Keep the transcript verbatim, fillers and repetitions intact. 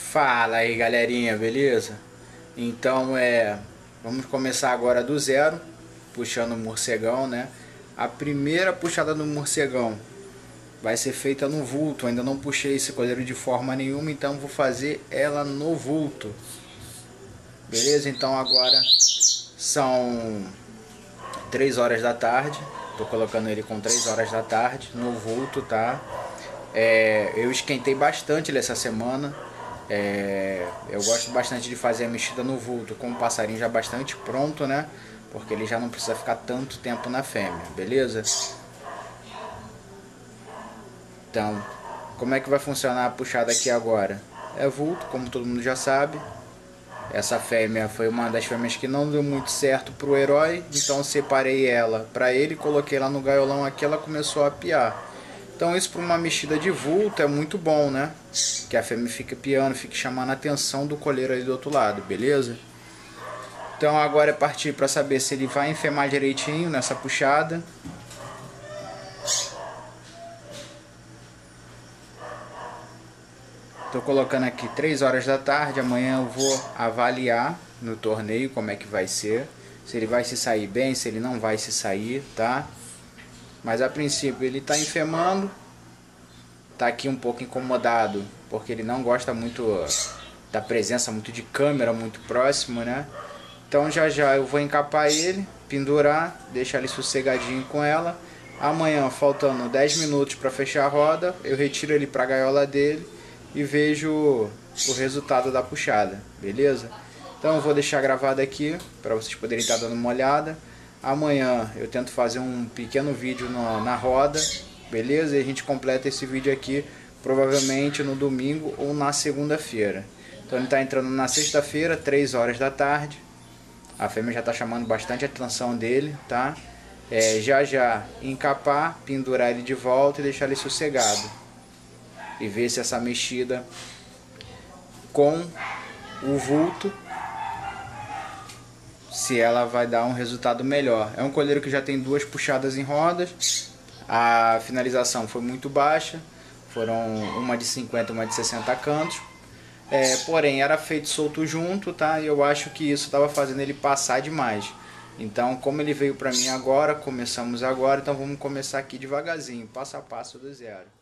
Fala aí, galerinha, beleza? Então é, vamos começar agora do zero, puxando o morcegão, né? A primeira puxada do morcegão vai ser feita no vulto. Ainda não puxei esse coleiro de forma nenhuma, então vou fazer ela no vulto. Beleza? Então agora são três horas da tarde. Tô colocando ele com três horas da tarde no vulto, tá? É, eu esquentei bastante ele essa semana. É, eu gosto bastante de fazer a mexida no vulto com o passarinho já bastante pronto, né? Porque ele já não precisa ficar tanto tempo na fêmea, beleza? Então, como é que vai funcionar a puxada aqui agora? É vulto, como todo mundo já sabe. Essa fêmea foi uma das fêmeas que não deu muito certo pro herói, então separei ela para ele, coloquei lá no gaiolão aqui, ela começou a piar. Então isso para uma mexida de vulto é muito bom, né? Que a fêmea fica piando, fica chamando a atenção do coleiro ali do outro lado, beleza? Então agora é partir para saber se ele vai enfemar direitinho nessa puxada. Tô colocando aqui três horas da tarde, amanhã eu vou avaliar no torneio como é que vai ser. Se ele vai se sair bem, se ele não vai se sair, tá? Mas a princípio ele está enfemando, está aqui um pouco incomodado, porque ele não gosta muito da presença muito de câmera, muito próximo, né? Então já já eu vou encapar ele, pendurar, deixar ele sossegadinho com ela. Amanhã, faltando dez minutos para fechar a roda, eu retiro ele para a gaiola dele e vejo o resultado da puxada, beleza? Então eu vou deixar gravado aqui para vocês poderem estar dando uma olhada. Amanhã eu tento fazer um pequeno vídeo na, na roda, beleza? E a gente completa esse vídeo aqui provavelmente no domingo ou na segunda-feira. Então ele está entrando na sexta-feira, três horas da tarde. A fêmea já está chamando bastante a atenção dele, tá? É, já já encapar, pendurar ele de volta e deixar ele sossegado. E ver se essa mexida com o vulto, se ela vai dar um resultado melhor. É um coleiro que já tem duas puxadas em rodas. A finalização foi muito baixa, foram uma de cinquenta, uma de sessenta cantos. É, porém era feito solto junto, tá? E eu acho que isso estava fazendo ele passar demais. Então, como ele veio para mim agora, começamos agora, então vamos começar aqui devagarzinho, passo a passo do zero.